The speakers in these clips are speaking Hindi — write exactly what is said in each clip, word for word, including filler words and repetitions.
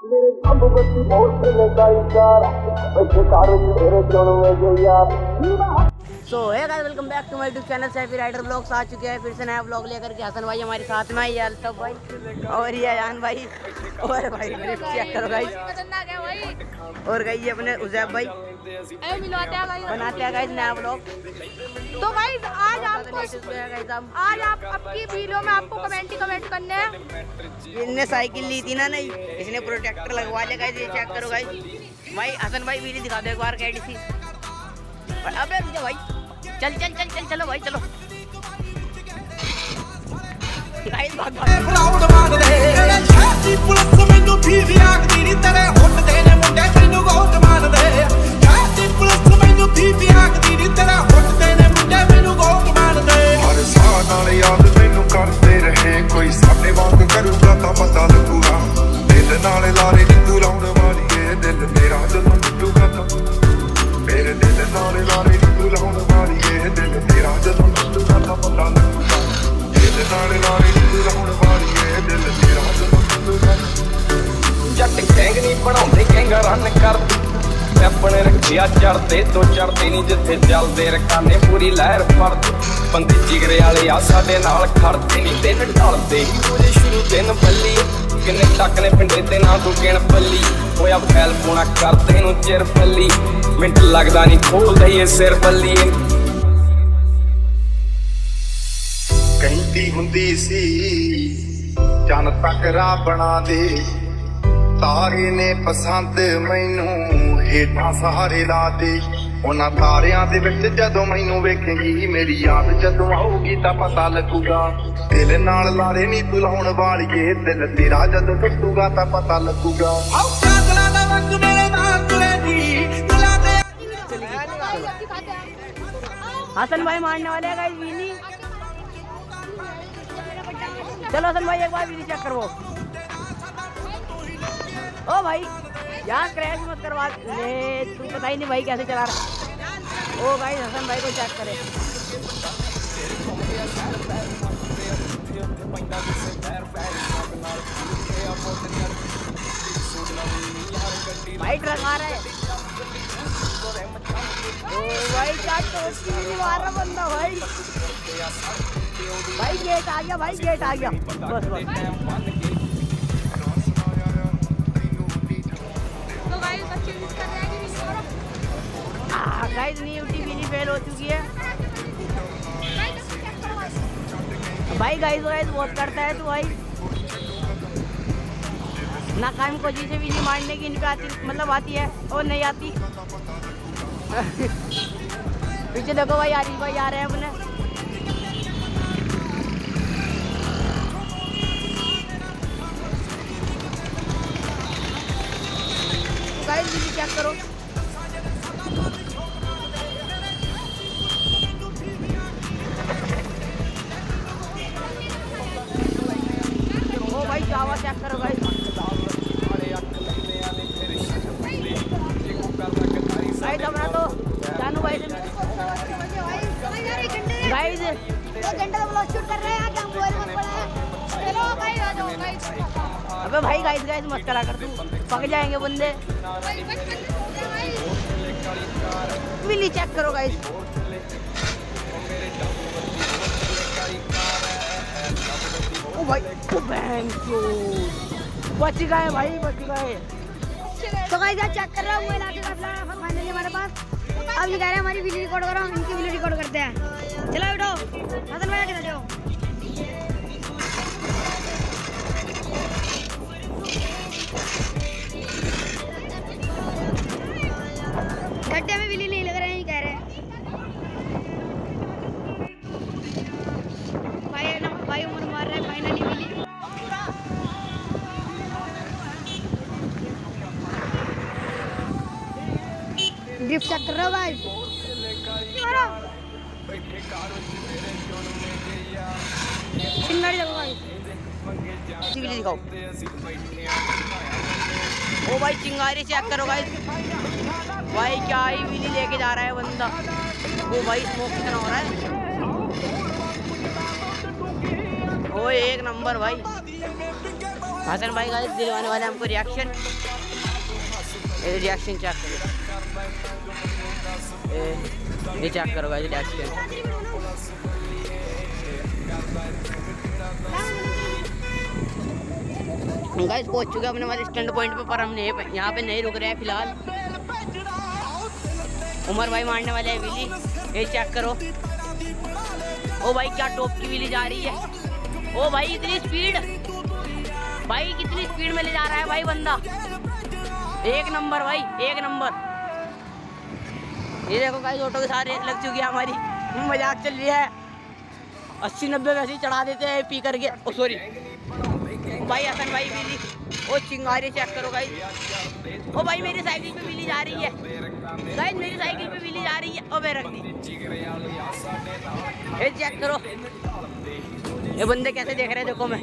मेरे जब बच्ची बहुत से लगाई कार वैसे कारों से तेरे जोड़ों में जो यार। So hey guys, welcome back to my YouTube channel Saifi rider vlogs. आ चुके हैं फिर से नया ब्लॉग लेकर के। हसन भाई हमारे साथ में, ये अल्ताफ भाई और ये अयान भाई और भाई ड्रिफ्ट चेक करो गाइस। और गाइस ये अपने उजैब भाई बनाते हैं गाइस नया ब्लॉग। तो गाइस आज आपको आज आप आपकी वीडियो में आपको कमेंट ही कमेंट करने हैं। इनने साइकिल ली थी ना, नहीं इसने प्रोटेक्टर लगवा लिया गाइस। ये चेक करो गाइस। भाई हसन भाई वीडियो दिखा दो एक बार कैडी सी। अबे रुक जा भाई, चल चल चल चल चलो भाई चलो। गाइस भाग भाग प्राउड मान ले तेरे छाती पुलिस ਮੈਨੂੰ ਫੀਸ ਆਖਦੀ ਨਹੀਂ ਤੇਰੇ ਹੁੱਟਦੇ ਨੇ ਮੁੰਡੇ ਤੈਨੂੰ ਗੋਟ ਮਾਰਦੇ ਛਾਤੀ ਪੁਲਿਸ ਮੈਨੂੰ ਫੀਸ ਆਖਦੀ ਨਹੀਂ ਤੇਰੇ ਹੁੱਟਦੇ ਨੇ ਮੁੰਡੇ ਮੈਨੂੰ ਗੋਟ ਮਾਰਦੇ ਹਰ ਸਾਹ ਨਾਲ ਯਾਦ ਮੈਨੂੰ ਕਰਦੇ ਰਹੇ ਕੋਈ ਸਾਡੇ ਵਾਂਗ ਕਰੂਗਾ ਤਾਂ ਪਤਾ ਲੱਗੂਗਾ ਦਿਲ ਨਾਲ ਲਾਰੇ ਨੀ ਤੂੰ ਲਾਉਣ ਵਾਲੀ ਏ ਦਿਲ ਮੇਰਾ ਜਦੋਂ ਟੁੱਟੂਗਾ ਤਾਂ ਮੇਰੇ ਦਿਲ ਨਾਲ ਲਾਰੇ ਨੀ ਤੂੰ ਲਾਉਣ ਵਾਲੀ ਏ ਦਿਲ ਮੇਰਾ ਜਦੋਂ ਟੁੱਟੂਗਾ ਤਾਂ ਪਤਾ ਲੱਗੂਗਾ ਦਿਲ ਨਾਲ ਲਾਰੇ ਨੀ ਤੂੰ ਲਾਉਣ ਵਾਲੀ ਏ ਦਿਲ ਮੇਰਾ ਜਦੋਂ ਟੁੱਟੂਗਾ ਜੱਟ ਗੈਂਗ ਨਹੀਂ ਬਣਾਉਂਦੇ ਗੈਂਗਾ ਰਨ ਕਰਦੇ ਆਪਣੇ ਰੱਖਿਆ ਚੜਦੇ ਤੋਂ ਚੜਦੇ ਨਹੀਂ ਜਿੱਥੇ ਚੱਲਦੇ ਰਕਾਨੇ ਪੂਰੀ ਲਹਿਰ ਫੜਦੇ ਬੰਦੇ ਜਿਗਰੇ ਵਾਲੇ ਆ ਸਾਡੇ ਨਾਲ ਖੜਦੇ ਨਹੀਂ ਦਿਨ ਢਲਦੇ ਉਹਦੇ ਸ਼ੁਰੂ ਦਿਨ ਬੱਲੀ ਕਿੰਨੇ ਟੱਕ ਨੇ ਪਿੰਡੇ ਤੇ ਨਾ ਤੂੰ ਗਿਣ ਬੱਲੀ ਹੋਇਆ ਫੈਲ ਪੋਣਾ ਕਰਦੇ ਨੂੰ ਚਿਰ ਬੱਲੀ ਮਿੰਟ ਲੱਗਦਾ ਨਹੀਂ ਖੋਲਦਾ ਇਹ ਸਿਰ ਬੱਲੀ ਕਹਿੰਦੀ ਹੁੰਦੀ ਸੀ ਚੰਨ ਤੱਕ ਰਾਹ ਬਣਾ ਦੇ ਤਾਰੇ ਨੇ ਪਸੰਦ ਮੈਨੂੰ ਹੇਠਾਂ ਸਹਾਰੇ ਲਾ ਦੇ ਉਹਨਾਂ ਤਾਰਿਆਂ ਦੇ ਵਿੱਚ ਜਦੋਂ ਮੈਨੂੰ ਵੇਖੇਂਗੀ ਮੇਰੀ ਯਾਦ ਜਦੋਂ ਆਊਗੀ ਤਾਂ ਪਤਾ ਲੱਗੂਗਾ ਦਿਲ ਨਾਲ ਲਾਰੇ ਨਹੀਂ ਤੂੰ ਲਾਉਣ ਵਾਲੀਏ ਦਿਲ ਤੇਰਾ ਜਦੋਂ ਟੁੱਟੂਗਾ ਤਾਂ ਪਤਾ ਲੱਗੂਗਾ ਆਉ ਕਾਗਲਾ ਦਾ ਵੰਗ ਮੇਰੇ ਨਾਲ ਤੁਰੇਗੀ ਤੁਲਾ ਦੇ हसन भाई मारने वाले हैं गाइस वीली। चलो हसन भाई एक बार वीली चेक करो। ओ भाई यहाँ क्रैश मत करवा ले, तू पता ही नहीं भाई कैसे चला रहा। ओ भाई हसन भाई को चेक करे भाई ट्रक आ रहा है। ओ भाई क्या टोस्टी भी मार रहा बंदा भाई। भाई गेट आ गया, भाई गेट आ गया बस बस। तो गाइस बच्चे मिस कर रहे हैं कि नहीं करो। आ गाइस न्यूटी भी फेल हो चुकी है भाई। गाइस गाइस बहुत करता है तू भाई। नाकाम को जी से भी नहीं मारने की इनका आती मतलब आती है और नहीं आती। पीछे देखो भाई आरिफ भाई आ रहे हैं अपने। गाइस वीडियो चेक करो। ओ भाई जावा चेक करो गाइस। गाइस हमारा तो जानू भाई से गाइस एक घंटे का ब्लॉग शूट कर रहे हैं, क्या मोबाइल में पड़ा है। चलो गाइस आ जाओ गाइस। अबे भाई गाइस गाइस मत करा कर, तू पक जाएंगे बंदे। विली चेक करो गाइस। ओ भाई ओ बैंक बच गए भाई, बच गए। तो गाइस आज चेक कर रहा हूं मोबाइल आके का फाइनली हमारे पास। अब ये कह रहे हैं हमारी वीडियो रिकॉर्ड करो, इनकी वीडियो रिकॉर्ड करते हैं। चलो उठो हसन भाई आके जाओ। गड्ढे में बिल्ली नहीं लग रहे हैं ये कह रहे हैं भाई ना भाई उम्र मार रहा है फाइनली बिल्ली। ड्रिफ्ट चेक कर रहे हो भाई। चिंगारी देखो भाई, चिंगारी दिखाओ। ओ भाई चिंगारी चेक करो गाइस। भाई क्या ही विली लेके जा रहा है बंदा। ओ भाई स्मोक कितना हो रहा है। ओ एक नंबर भाई। हसन भाई गाइस दिलवाने वाले हमको रिएक्शन, रिएक्शन चेक करो, ये चेक करो गाइस रिएक्शन। गाइस पहुंच चुके अपने वाले स्टैंड पॉइंट पे, पर हम नहीं यहाँ पे नहीं रुक रहे हैं फिलहाल। उमर भाई मारने वाले हैं विली, ये चेक करो। ओ भाई क्या टॉप की विली जा रही है। ओ भाई इतनी स्पीड, भाई कितनी स्पीड में ले जा रहा है भाई बंदा, एक नंबर भाई एक नंबर। ये देखो गाइस ऑटो के साथ रेस लग चुकी है हमारी, मजाक चल रही है। अस्सी नब्बे वैसे ही चढ़ा देते हैं पी करके। ओ सॉरी भाई हसन भाई बिजली, ओ चिंगारी चेक करो गाइस। ओ भाई मेरी साइकिल पे बिजली जा रही है गाइस, मेरी साइकिल पे बिजली जा रही है। ओ मैं रख दी, ये चेक करो। ये बंदे कैसे देख रहे हैं देखो। मैं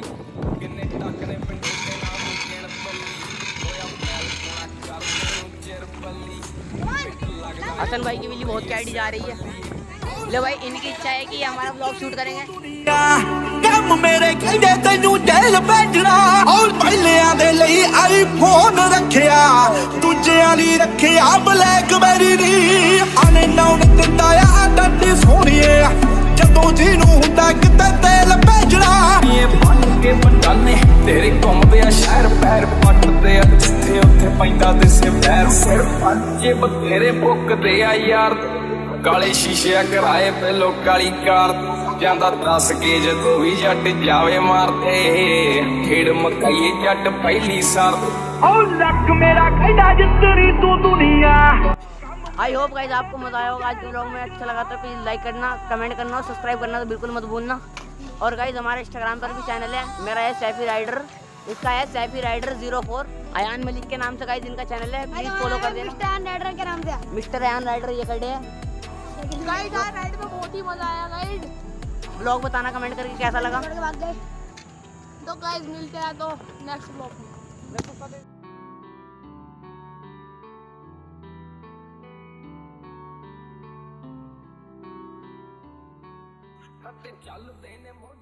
हसन भाई की बिजली बहुत कैडी जा रही है। ले भाई इनकी इच्छा है कि हमारा ब्लॉग शूट करेंगे। ਕੰਮ ਮੇਰੇ ਕਹਿੰਦੇ ਤੈਨੂੰ ਜੇਲ ਭੇਜਣਾ, ਔਰ ਪਹਿਲਿਆਂ ਦੇ ਲਈ ਆਈਫੋਨ ਰੱਖਿਆ, ਦੂਜਿਆਂ ਲਈ ਰੱਖਿਆ ਬਲੈਕਬੈਰੀ ਦੀ। ਆਨੇ ਨਾਉਣ ਦਿੰਦਾ ਆ ਡੱਡੀ ਸੋਹਣੀਏ, ਜਦੋਂ ਜਿਹਨੂੰ ਹੁੰਦਾ ਕਿਤੇ ਤੇਲ ਭੇਜਣਾ। ਇਹ ਬਣ ਕੇ ਬੰਡਾਨੇ ਤੇਰੇ ਘੁੰਮਦੇ ਆ ਸ਼ਹਿਰ, ਪੈਰ ਪੱਟਦੇ ਆ ਜਿੱਥੇ ਉੱਥੇ ਪੈਂਦਾ ਦਿਸੇ ਪੈਰ। ਸਿਰ ਪੰਜੇ ਬਥੇਰੇ ਬੁੱਕਦੇ ਆ ਯਾਰ, ਕਾਲੇ ਸ਼ੀਸ਼ੇ ਕਰਾਏ ਪਹਿਲੋ ਕਾਲੀ ਕਾਰ। ਜਾਂਦਾ ਦੱਸ ਕੇ ਜਦੋਂ ਵੀ ਜੱਟ ਜਾਵੇ ਮਾਰਦੇ, ਖੇਡ ਮਕਾਈਏ ਜੱਟ ਪਹਿਲੀ ਸਾਰ। ਓ ਲੱਕ ਮੇਰਾ ਕਹਿੰਦਾ ਜਿੱਤਰੀ ਤੂੰ दुनिया। आई होप गाइस आपको मजा आया होगा आज के ब्लॉग में। अच्छा लगा तो प्लीज लाइक करना, कमेंट करना और सब्सक्राइब करना तो बिल्कुल मत भूलना। और गाइस हमारे इंस्टाग्राम पर भी चैनल है, मेरा है सैफी राइडर, इसका है Saifi rider zero four. Ayaan Malik के नाम से गाइस इनका चैनल है, प्लीज फॉलो कर देना। मिस्टर अयान राइडर के नाम से, मिस्टर अयान राइडर ये खड़े हैं गाइस। आज राइड में बहुत ही मजा आया गाइस। ब्लॉग बताना कमेंट करके कैसा लगा। तो गाइस मिलते हैं तो नेक्स्ट ब्लॉग में। ਚੱਲਦੇ ਨੇ